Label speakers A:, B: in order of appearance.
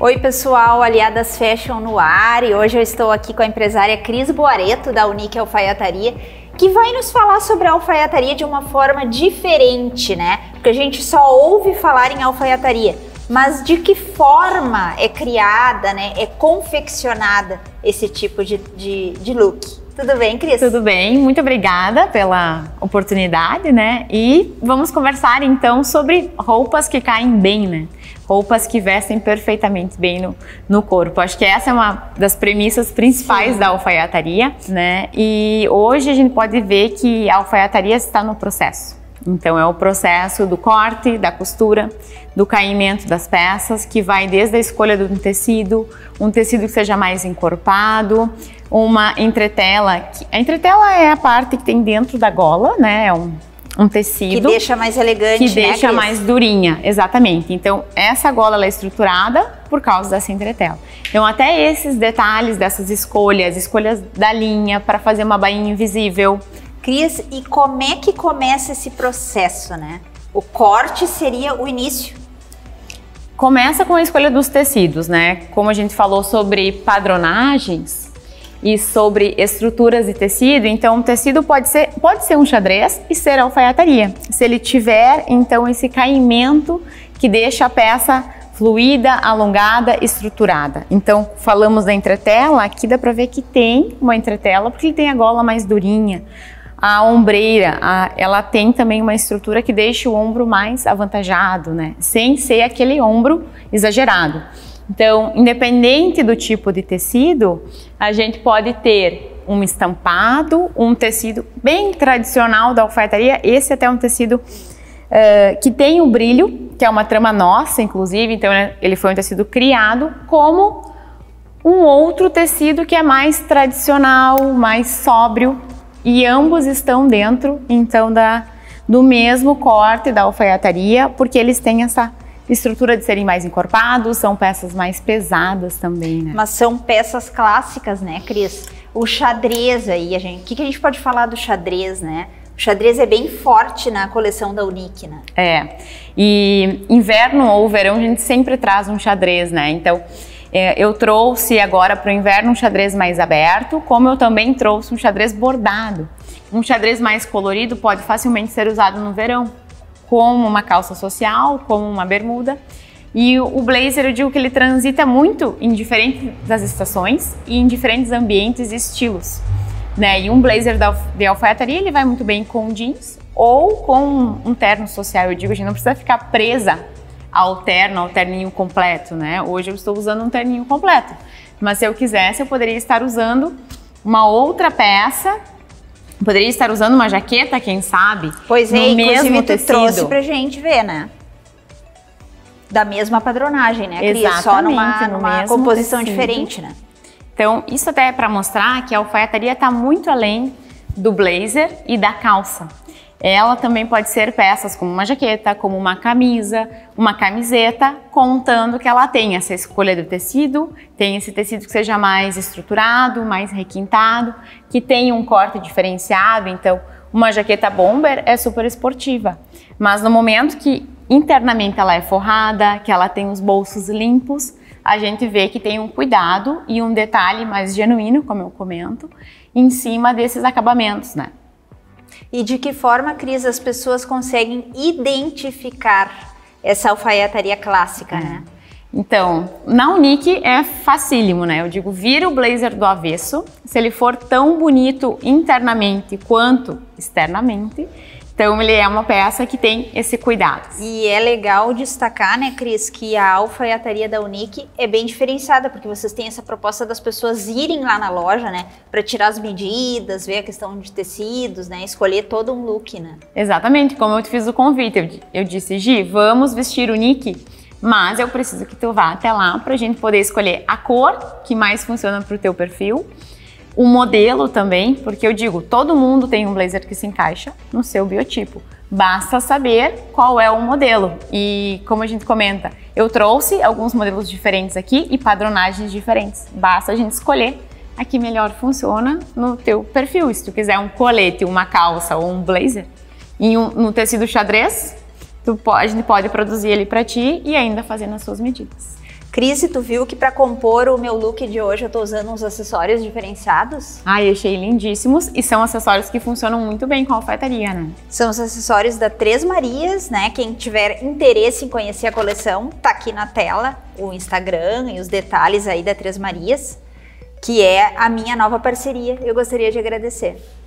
A: Oi pessoal, Aliadas Fashion no ar, e hoje eu estou aqui com a empresária Cris Boareto da Unique Alfaiataria, que vai nos falar sobre a alfaiataria de uma forma diferente, né? Porque a gente só ouve falar em alfaiataria, mas de que forma é criada, né? É confeccionada esse tipo de look? Tudo bem, Cris?
B: Tudo bem, muito obrigada pela oportunidade, né? E vamos conversar então sobre roupas que caem bem, né? Roupas que vestem perfeitamente bem no corpo. Acho que essa é uma das premissas principais da alfaiataria, né? E hoje a gente pode ver que a alfaiataria está no processo. Então é o processo do corte, da costura, do caimento das peças, que vai desde a escolha do tecido, um tecido que seja mais encorpado, uma entretela. A entretela é a parte que tem dentro da gola, né? É um tecido
A: que deixa mais elegante,
B: que deixa mais durinha, exatamente. Então essa gola ela é estruturada por causa dessa entretela. Então até esses detalhes dessas escolhas da linha para fazer uma bainha invisível.
A: Cris, e como é que começa esse processo, né? O corte seria o início.
B: Começa com a escolha dos tecidos, né? Como a gente falou sobre padronagens e sobre estruturas de tecido, então o tecido pode ser um xadrez e ser alfaiataria. Se ele tiver, então, esse caimento que deixa a peça fluida, alongada, estruturada. Então, falamos da entretela, aqui dá pra ver que tem uma entretela, porque ele tem a gola mais durinha. A ombreira, ela tem também uma estrutura que deixa o ombro mais avantajado, né? Sem ser aquele ombro exagerado. Então, independente do tipo de tecido, a gente pode ter um estampado, um tecido bem tradicional da alfaiataria. Esse até é um tecido que tem o brilho, que é uma trama nossa, inclusive. Então, ele foi um tecido criado como um outro tecido que é mais tradicional, mais sóbrio. E ambos estão dentro, então, do mesmo corte da alfaiataria, porque eles têm essa estrutura de serem mais encorpados, são peças mais pesadas também, né?
A: Mas são peças clássicas, né, Cris? O xadrez aí, o que a gente pode falar do xadrez, né? O xadrez é bem forte na coleção da Unique, né?
B: É, e inverno ou verão a gente sempre traz um xadrez, né? Então, eu trouxe agora para o inverno um xadrez mais aberto, como eu também trouxe um xadrez bordado. Um xadrez mais colorido pode facilmente ser usado no verão, como uma calça social, como uma bermuda. E o blazer, eu digo que ele transita muito em diferentes das estações e em diferentes ambientes e estilos, né? E um blazer de alfaiataria, ele vai muito bem com jeans ou com um terno social. Eu digo, a gente não precisa ficar presa ao terninho completo, né? Hoje eu estou usando um terninho completo, mas se eu quisesse, eu poderia estar usando uma outra peça, poderia estar usando uma jaqueta, quem sabe?
A: Pois é, inclusive tu trouxe
B: tecido.
A: Pra gente ver, né? Da mesma padronagem, né, Cris?
B: Exatamente,
A: só numa composição
B: tecido.
A: diferente, né?
B: Então, isso até é para mostrar que a alfaiataria está muito além do blazer e da calça. Ela também pode ser peças como uma jaqueta, como uma camisa, uma camiseta, contando que ela tem essa escolha do tecido, tem esse tecido que seja mais estruturado, mais requintado, que tenha um corte diferenciado. Então, uma jaqueta bomber é super esportiva, mas no momento que internamente ela é forrada, que ela tem os bolsos limpos, a gente vê que tem um cuidado e um detalhe mais genuíno, como eu comento, em cima desses acabamentos, né?
A: E de que forma, Cris, as pessoas conseguem identificar essa alfaiataria clássica, né?
B: Então, na Unique é facílimo, né? Eu digo, vira o blazer do avesso, se ele for tão bonito internamente quanto externamente, então ele é uma peça que tem esse cuidado.
A: E é legal destacar, né, Cris, que a alfaiataria da Unique é bem diferenciada, porque vocês têm essa proposta das pessoas irem lá na loja, né, para tirar as medidas, ver a questão de tecidos, né, escolher todo um look, né?
B: Exatamente, como eu te fiz o convite, eu disse, Gi, vamos vestir Unique, mas eu preciso que tu vá até lá para a gente poder escolher a cor que mais funciona para o teu perfil, o modelo também, porque eu digo, todo mundo tem um blazer que se encaixa no seu biotipo. Basta saber qual é o modelo. E como a gente comenta, eu trouxe alguns modelos diferentes aqui e padronagens diferentes. Basta a gente escolher a que melhor funciona no teu perfil. E se tu quiser um colete, uma calça ou um blazer no tecido xadrez, a gente pode produzir ele para ti e ainda fazer nas suas medidas.
A: Cris, tu viu que para compor o meu look de hoje eu tô usando uns acessórios diferenciados?
B: Ai, achei lindíssimos e são acessórios que funcionam muito bem com a alfaiataria, né?
A: São os acessórios da Três Marias, né? Quem tiver interesse em conhecer a coleção, tá aqui na tela o Instagram e os detalhes aí da Três Marias, que é a minha nova parceria. Eu gostaria de agradecer.